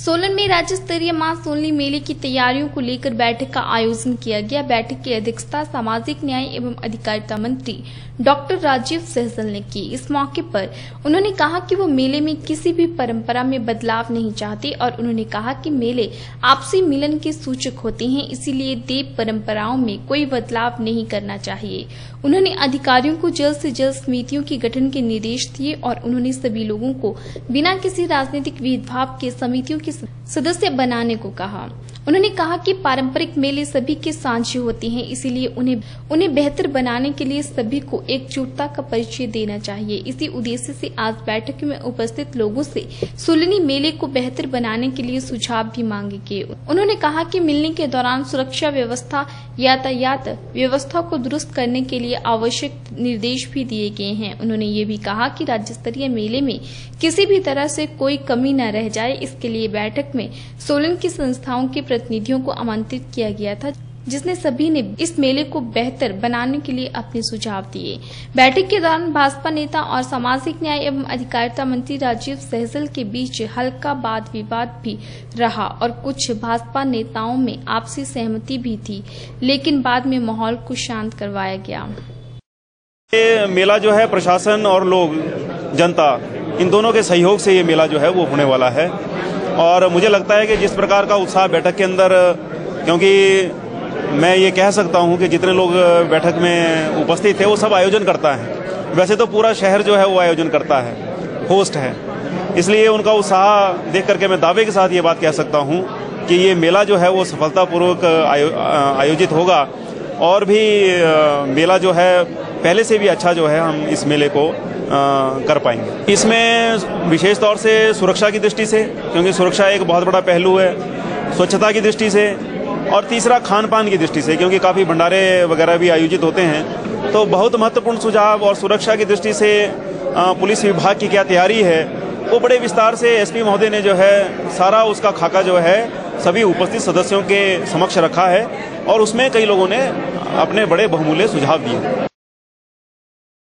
सोलन में राज्य स्तरीय मां सोनली मेले की तैयारियों को लेकर बैठक का आयोजन किया गया। बैठक की अध्यक्षता सामाजिक न्याय एवं अधिकारिता मंत्री डॉक्टर राजीव सहजल ने की। इस मौके पर उन्होंने कहा कि वो मेले में किसी भी परंपरा में बदलाव नहीं चाहते और उन्होंने कहा कि मेले आपसी मिलन के सूचक होते हैं, इसीलिए देव परंपराओं में कोई बदलाव नहीं करना चाहिए। उन्होंने अधिकारियों को जल्द से जल्द समितियों के गठन के निर्देश दिए और उन्होंने सभी लोगों को बिना किसी राजनीतिक भेदभाव के समितियों के सदस्य बनाने को कहा। उन्होंने कहा कि पारंपरिक मेले सभी के साझे होते हैं, इसीलिए उन्हें बेहतर बनाने के लिए सभी को एकजुटता का परिचय देना चाहिए। इसी उद्देश्य से आज बैठक में उपस्थित लोगों से सोलनी मेले को बेहतर बनाने के लिए सुझाव भी मांगे गए। उन्होंने कहा कि मिलने के दौरान सुरक्षा व्यवस्था, यातायात व्यवस्था को दुरुस्त करने के लिए आवश्यक निर्देश भी दिए गए हैं। उन्होंने ये भी कहा कि राज्य स्तरीय मेले में किसी भी तरह से कोई कमी न रह जाए, इसके लिए बैठक में सोलन की संस्थाओं के प्रतिनिधियों को आमंत्रित किया गया था, जिसने सभी ने इस मेले को बेहतर बनाने के लिए अपने सुझाव दिए। बैठक के दौरान भाजपा नेता और सामाजिक न्याय एवं अधिकारिता मंत्री राजीव सहजल के बीच हल्का वाद विवाद भी रहा और कुछ भाजपा नेताओं में आपसी सहमति भी थी, लेकिन बाद में माहौल को शांत करवाया गया। ये मेला जो है प्रशासन और लोग, जनता, इन दोनों के सहयोग से ये मेला जो है वो होने वाला है और मुझे लगता है कि जिस प्रकार का उत्साह बैठक के अंदर, क्योंकि मैं ये कह सकता हूं कि जितने लोग बैठक में उपस्थित थे वो सब आयोजन करता है। वैसे तो पूरा शहर जो है वो आयोजन करता है, होस्ट है, इसलिए उनका उत्साह देख करके मैं दावे के साथ ये बात कह सकता हूं कि ये मेला जो है वो सफलतापूर्वक आयोजित होगा और भी मेला जो है पहले से भी अच्छा जो है हम इस मेले को कर पाएंगे। इसमें विशेष तौर से सुरक्षा की दृष्टि से, क्योंकि सुरक्षा एक बहुत बड़ा पहलू है, स्वच्छता की दृष्टि से और तीसरा खान पान की दृष्टि से, क्योंकि काफ़ी भंडारे वगैरह भी आयोजित होते हैं, तो बहुत महत्वपूर्ण सुझाव। और सुरक्षा की दृष्टि से पुलिस विभाग की क्या तैयारी है वो बड़े विस्तार से एसपी महोदय ने जो है सारा उसका खाका जो है सभी उपस्थित सदस्यों के समक्ष रखा है और उसमें कई लोगों ने अपने बड़े बहुमूल्य सुझाव दिए।